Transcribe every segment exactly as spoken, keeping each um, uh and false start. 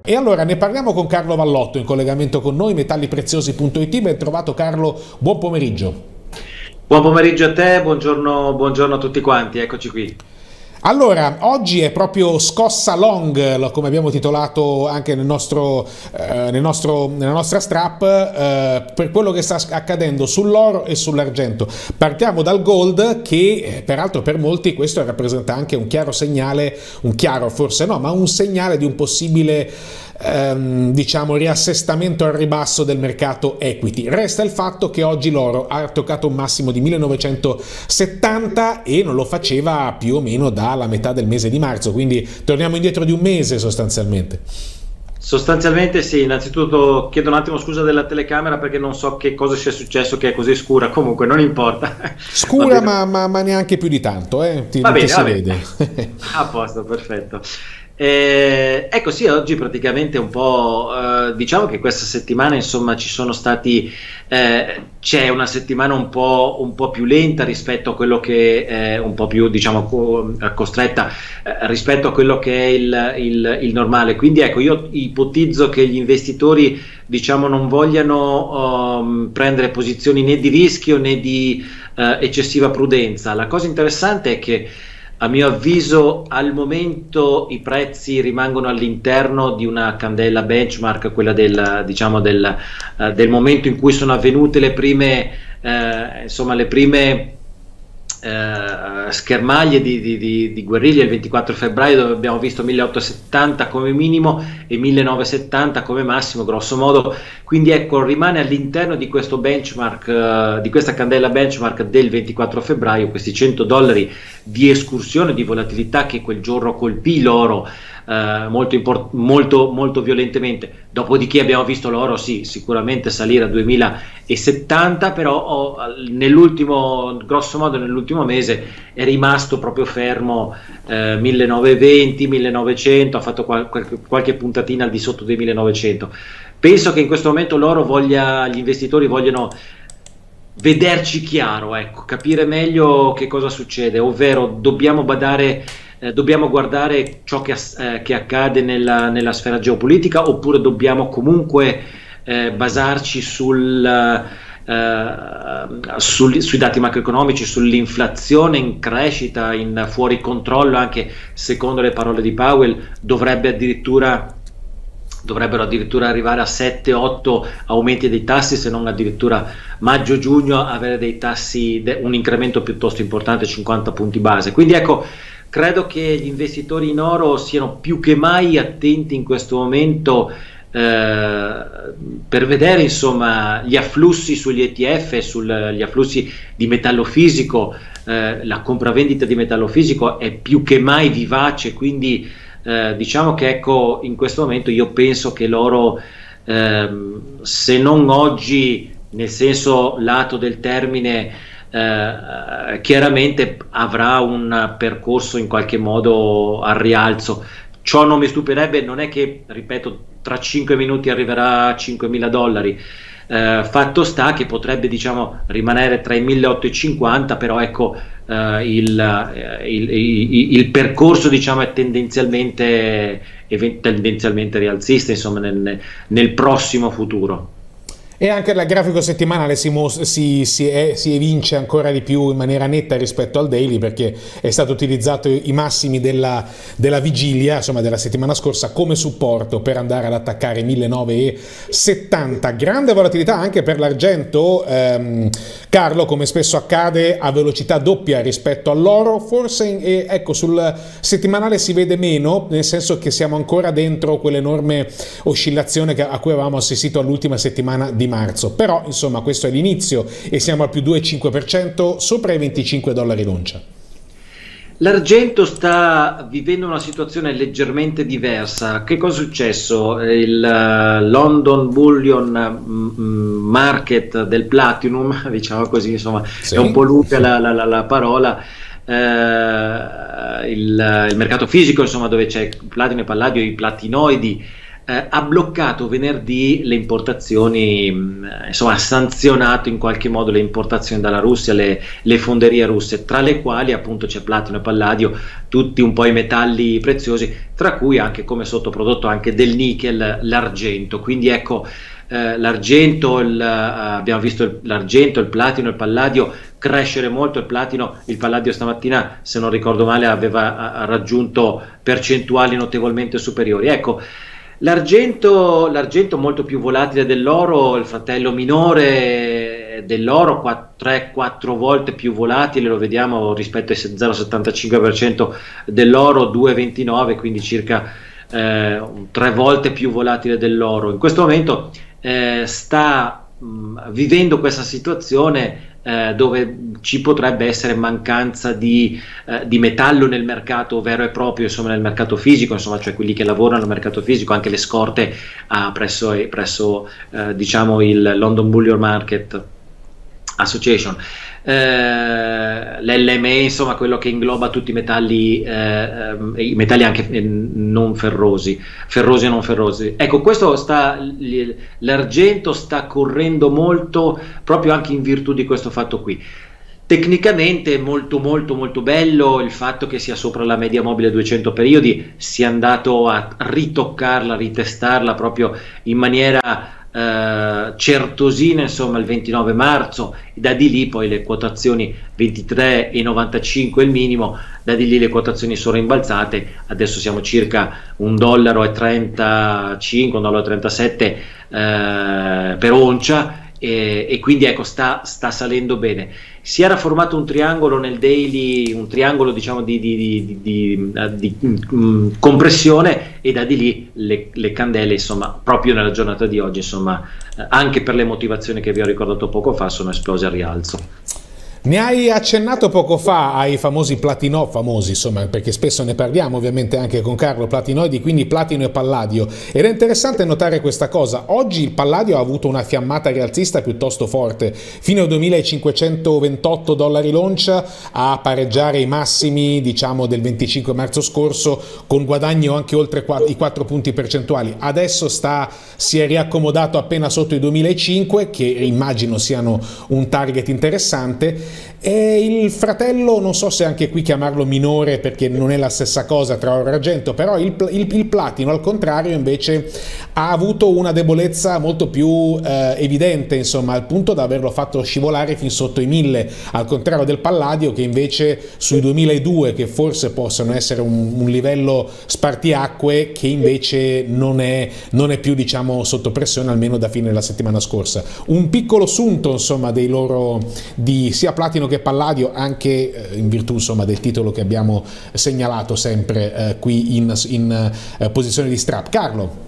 E allora ne parliamo con Carlo Vallotto in collegamento con noi, metallipreziosi punto it. Ben trovato Carlo, buon pomeriggio. Buon pomeriggio a te, buongiorno, buongiorno a tutti quanti, eccoci qui. Allora, oggi è proprio scossa long, come abbiamo titolato anche nel nostro, eh, nel nostro, nella nostra strap, eh, per quello che sta accadendo sull'oro e sull'argento. Partiamo dal gold che, peraltro per molti questo rappresenta anche un chiaro segnale, un chiaro forse no, ma un segnale di un possibile ehm, diciamo riassestamento al ribasso del mercato equity. Resta il fatto che oggi l'oro ha toccato un massimo di millenovecentosettanta e non lo faceva più o meno da alla metà del mese di marzo, quindi torniamo indietro di un mese sostanzialmente. Sostanzialmente sì, innanzitutto chiedo un attimo scusa della telecamera perché non so che cosa sia successo che è così scura, comunque non importa. Scura ma, ma, ma neanche più di tanto, eh? Ti, va bene, ti va si bene. vede. A posto, perfetto. Eh, ecco sì, oggi praticamente un po' eh, diciamo che questa settimana insomma ci sono stati eh, c'è una settimana un po', un po' più lenta rispetto a quello che è un po' più diciamo co costretta eh, rispetto a quello che è il, il, il normale, quindi ecco io ipotizzo che gli investitori diciamo non vogliano um, prendere posizioni né di rischio né di uh, eccessiva prudenza. La cosa interessante è che a mio avviso al momento i prezzi rimangono all'interno di una candela benchmark, quella del, diciamo del, uh, del momento in cui sono avvenute le prime, uh, insomma, le prime uh, schermaglie di, di, di, di guerriglia il ventiquattro febbraio, dove abbiamo visto milleottocentosettanta come minimo e millenovecentosettanta come massimo grosso modo, quindi ecco rimane all'interno di questo benchmark, uh, di questa candela benchmark del ventiquattro febbraio, questi cento dollari di escursione di volatilità che quel giorno colpì l'oro eh, molto, molto, molto violentemente. Dopodiché abbiamo visto l'oro sì sicuramente salire a duemilasettanta, però oh, nell'ultimo grosso modo nell'ultimo mese è rimasto proprio fermo eh, millenovecentoventi, millenovecento, ha fatto qual qualche, qualche puntatina al di sotto dei millenovecento. Penso che in questo momento l'oro voglia, gli investitori vogliono vederci chiaro, ecco, capire meglio che cosa succede, ovvero dobbiamo badare, eh, dobbiamo guardare ciò che, eh, che accade nella, nella sfera geopolitica, oppure dobbiamo comunque eh, basarci sul, eh, sul, sui dati macroeconomici, sull'inflazione in crescita, in fuori controllo, anche secondo le parole di Powell dovrebbe addirittura dovrebbero addirittura arrivare a sette otto aumenti dei tassi, se non addirittura maggio-giugno avere dei tassi, un incremento piuttosto importante, cinquanta punti base. Quindi ecco, credo che gli investitori in oro siano più che mai attenti in questo momento eh, per vedere insomma gli afflussi sugli E T F, sugli afflussi di metallo fisico. Eh, la compravendita di metallo fisico è più che mai vivace, quindi Eh, diciamo che ecco in questo momento io penso che l'oro ehm, se non oggi nel senso lato del termine eh, chiaramente avrà un percorso in qualche modo al rialzo. Ciò non mi stupirebbe, non è che ripeto tra cinque minuti arriverà a cinquemila dollari. Eh, fatto sta che potrebbe diciamo rimanere tra i milleottocentocinquanta, però ecco eh, il, eh, il, il, il percorso diciamo è tendenzialmente, tendenzialmente rialzista insomma nel, nel prossimo futuro. E anche il grafico settimanale si, si, si, è, si evince ancora di più in maniera netta rispetto al daily, perché è stato utilizzato i massimi della, della vigilia, insomma della settimana scorsa, come supporto per andare ad attaccare millenovecentosettanta. Grande volatilità anche per l'argento, ehm, Carlo, come spesso accade a velocità doppia rispetto all'oro, forse in, eh, ecco sul settimanale si vede meno, nel senso che siamo ancora dentro quell'enorme oscillazione che, a cui avevamo assistito all'ultima settimana di marzo, però insomma questo è l'inizio e siamo al più due virgola cinque per cento sopra i venticinque dollari l'oncia. L'argento sta vivendo una situazione leggermente diversa. Che cosa è successo? Il uh, London Bullion mm, Market del Platinum, diciamo così, insomma sì. È un po' lunga la, la, la, la parola. Uh, il, il mercato fisico, insomma, dove c'è platino e palladio, i platinoidi, eh, ha bloccato venerdì le importazioni, insomma ha sanzionato in qualche modo le importazioni dalla Russia, le, le fonderie russe, tra le quali appunto c'è platino e palladio, tutti un po' i metalli preziosi, tra cui anche come sottoprodotto anche del nickel, l'argento. Quindi ecco, eh, l'argento, il, eh, abbiamo visto l'argento, il platino, il palladio crescere molto. Il platino, il palladio stamattina, se non ricordo male, aveva ha raggiunto percentuali notevolmente superiori. Ecco, l'argento, l'argento molto più volatile dell'oro, il fratello minore dell'oro, tre quattro volte più volatile, lo vediamo rispetto ai zero virgola settantacinque per cento dell'oro, due virgola ventinove, quindi circa eh, tre volte più volatile dell'oro. In questo momento eh, sta mh, vivendo questa situazione Eh, dove ci potrebbe essere mancanza di, eh, di metallo nel mercato vero e proprio, insomma nel mercato fisico, insomma, cioè quelli che lavorano nel mercato fisico, anche le scorte ah, presso, presso eh, diciamo il London Bullion Market Association, eh, l'L M E, insomma quello che ingloba tutti i metalli, eh, i metalli anche non ferrosi, ferrosi e non ferrosi. Ecco, questo sta, l'argento sta correndo molto proprio anche in virtù di questo fatto qui. Tecnicamente è molto molto molto bello il fatto che sia sopra la media mobile duecento periodi, sia andato a ritoccarla, ritestarla proprio in maniera Uh, certosina, insomma il ventinove marzo, e da di lì poi le quotazioni ventitré virgola novantacinque il minimo, da di lì le quotazioni sono rimbalzate, adesso siamo circa un dollaro e trentacinque, un dollaro e trentasette uh, per oncia, e, e quindi ecco sta, sta salendo bene. Si era formato un triangolo nel daily, un triangolo diciamo di, di, di, di, di, di um, compressione, e da di lì le, le candele, insomma proprio nella giornata di oggi, insomma eh, anche per le motivazioni che vi ho ricordato poco fa, sono esplose al rialzo. Ne hai accennato poco fa ai famosi platino, famosi insomma, perché spesso ne parliamo ovviamente anche con Carlo, platinoidi, quindi platino e palladio, ed è interessante notare questa cosa. Oggi il palladio ha avuto una fiammata rialzista piuttosto forte, fino ai duemilacinquecentoventotto dollari l'oncia, a pareggiare i massimi diciamo del venticinque marzo scorso, con guadagno anche oltre i quattro punti percentuali. Adesso sta, si è riaccomodato appena sotto i duemilacinque, che immagino siano un target interessante. E il fratello, non so se anche qui chiamarlo minore perché non è la stessa cosa tra oro e argento, però il, il, il platino al contrario invece ha avuto una debolezza molto più eh, evidente, insomma, al punto da averlo fatto scivolare fin sotto i mille, al contrario del palladio che invece sui duemiladuecento, che forse possono essere un, un livello spartiacque, che invece non è, non è più diciamo sotto pressione, almeno da fine della settimana scorsa. Un piccolo sunto insomma dei loro, di sia platino che palladio, anche eh, in virtù insomma del titolo che abbiamo segnalato sempre eh, qui in, in eh, posizione di strap. Carlo?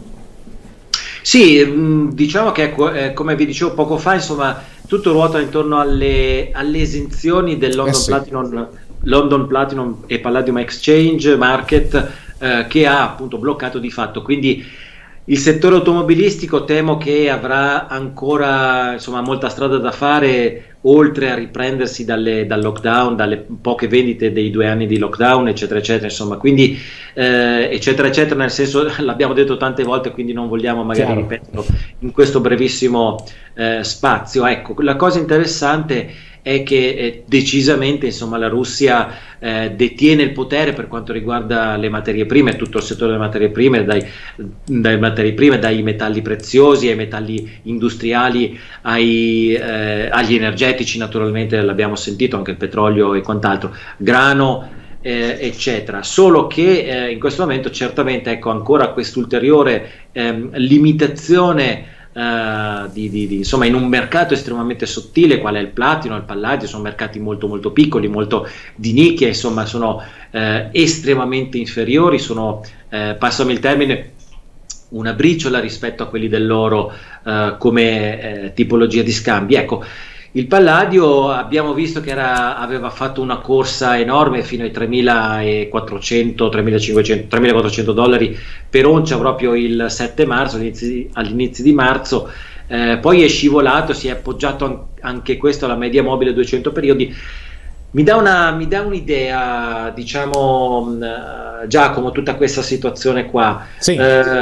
Sì, diciamo che eh, come vi dicevo poco fa, insomma tutto ruota intorno alle, alle esenzioni del London, eh sì. Platinum, London Platinum e Palladium Exchange Market, eh, che ha appunto bloccato di fatto, quindi il settore automobilistico temo che avrà ancora insomma molta strada da fare, oltre a riprendersi dalle, dal lockdown, dalle poche vendite dei due anni di lockdown, eccetera eccetera, insomma, quindi eh, eccetera eccetera, nel senso, l'abbiamo detto tante volte, quindi non vogliamo magari Chiaro. ripeterlo in questo brevissimo eh, spazio. Ecco, la cosa interessante è che eh, decisamente insomma la Russia eh, detiene il potere per quanto riguarda le materie prime, tutto il settore delle materie prime, dai, dai materie prime, dai metalli preziosi ai metalli industriali, ai, eh, agli energetici, naturalmente l'abbiamo sentito, anche il petrolio e quant'altro, grano, eh, eccetera. Solo che eh, in questo momento certamente ecco ancora quest'ulteriore eh, limitazione Uh, di, di, di, insomma in un mercato estremamente sottile qual è il platino, il palladio, sono mercati molto molto piccoli, molto di nicchia, insomma sono uh, estremamente inferiori, sono, uh, passami il termine, una briciola rispetto a quelli dell'oro uh, come uh, tipologia di scambi. Ecco, il palladio abbiamo visto che era, aveva fatto una corsa enorme fino ai tremilaquattrocento, tremilacinquecento, tremilaquattrocento dollari per oncia proprio il sette marzo, all'inizio di marzo, eh, poi è scivolato, si è appoggiato an anche questo alla media mobile duecento periodi. Mi dà una, mi dà un'idea, diciamo, uh, Giacomo, tutta questa situazione qua. Sì. Uh,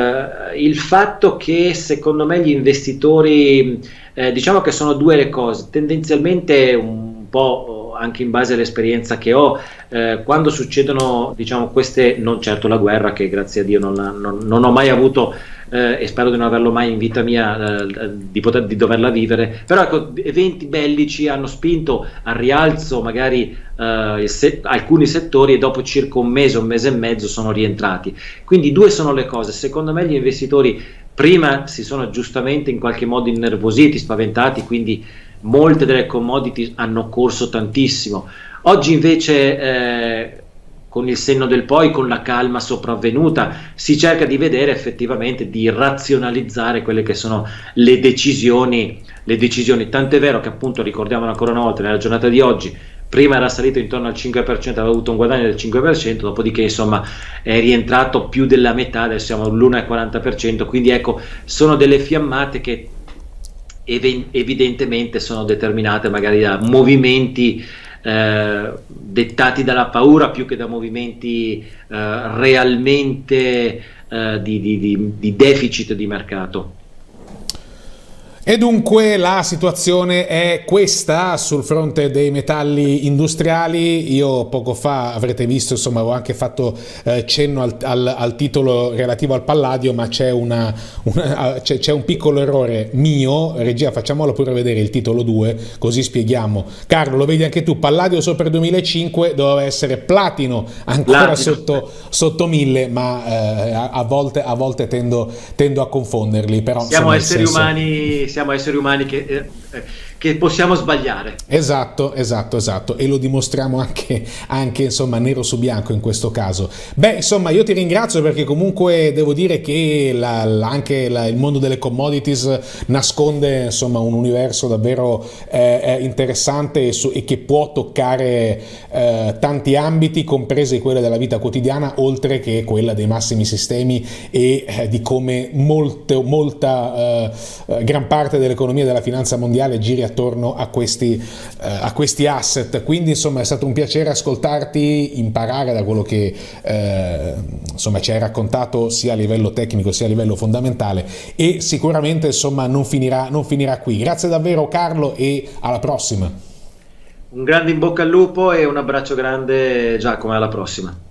il fatto che secondo me gli investitori, eh, diciamo che sono due le cose, tendenzialmente un po' anche in base all'esperienza che ho, eh, quando succedono, diciamo, queste, non certo la guerra, che grazie a Dio non, non, non ho mai avuto, eh, e spero di non averlo mai in vita mia, eh, di, poter, di doverla vivere, però ecco, eventi bellici hanno spinto al rialzo magari eh, se, alcuni settori, e dopo circa un mese, un mese e mezzo sono rientrati. Quindi due sono le cose. Secondo me gli investitori prima si sono giustamente in qualche modo innervositi, spaventati, quindi molte delle commodity hanno corso tantissimo. Oggi invece, eh, con il senno del poi, con la calma sopravvenuta, si cerca di vedere effettivamente, di razionalizzare quelle che sono le decisioni, le decisioni. Tant'è vero che, appunto, ricordiamo ancora una volta, nella giornata di oggi, prima era salito intorno al cinque per cento, aveva avuto un guadagno del cinque per cento, dopodiché insomma è rientrato più della metà, adesso siamo all'uno virgola quaranta per cento, quindi ecco, sono delle fiammate che evidentemente sono determinate magari da movimenti eh, dettati dalla paura, più che da movimenti eh, realmente eh, di, di, di, di deficit di mercato. E dunque la situazione è questa sul fronte dei metalli industriali. Io poco fa, avrete visto, insomma, avevo anche fatto eh, cenno al, al, al titolo relativo al palladio, ma c'è una, una, c'è, c'è un piccolo errore mio. Regia, facciamolo pure vedere il titolo due, così spieghiamo. Carlo, lo vedi anche tu, palladio sopra il duemilacinque, doveva essere platino ancora platino. Sotto, sotto mille, ma eh, a, a volte, a volte tendo, tendo a confonderli. Però, siamo insomma, esseri senso... umani, siamo esseri umani che, eh, che possiamo sbagliare. Esatto, esatto, esatto, e lo dimostriamo anche, anche insomma nero su bianco in questo caso. Beh, insomma, io ti ringrazio, perché comunque devo dire che la, la, anche la, il mondo delle commodities nasconde, insomma, un universo davvero eh, interessante e, su, e che può toccare eh, tanti ambiti, comprese quelle della vita quotidiana, oltre che quella dei massimi sistemi e eh, di come molte, molta eh, gran parte dell'economia e della finanza mondiale giri attorno a questi, eh, a questi asset. Quindi insomma è stato un piacere ascoltarti, imparare da quello che eh, insomma ci hai raccontato, sia a livello tecnico sia a livello fondamentale, e sicuramente insomma non finirà, non finirà qui. Grazie davvero Carlo, e alla prossima. Un grande in bocca al lupo e un abbraccio grande Giacomo, alla prossima.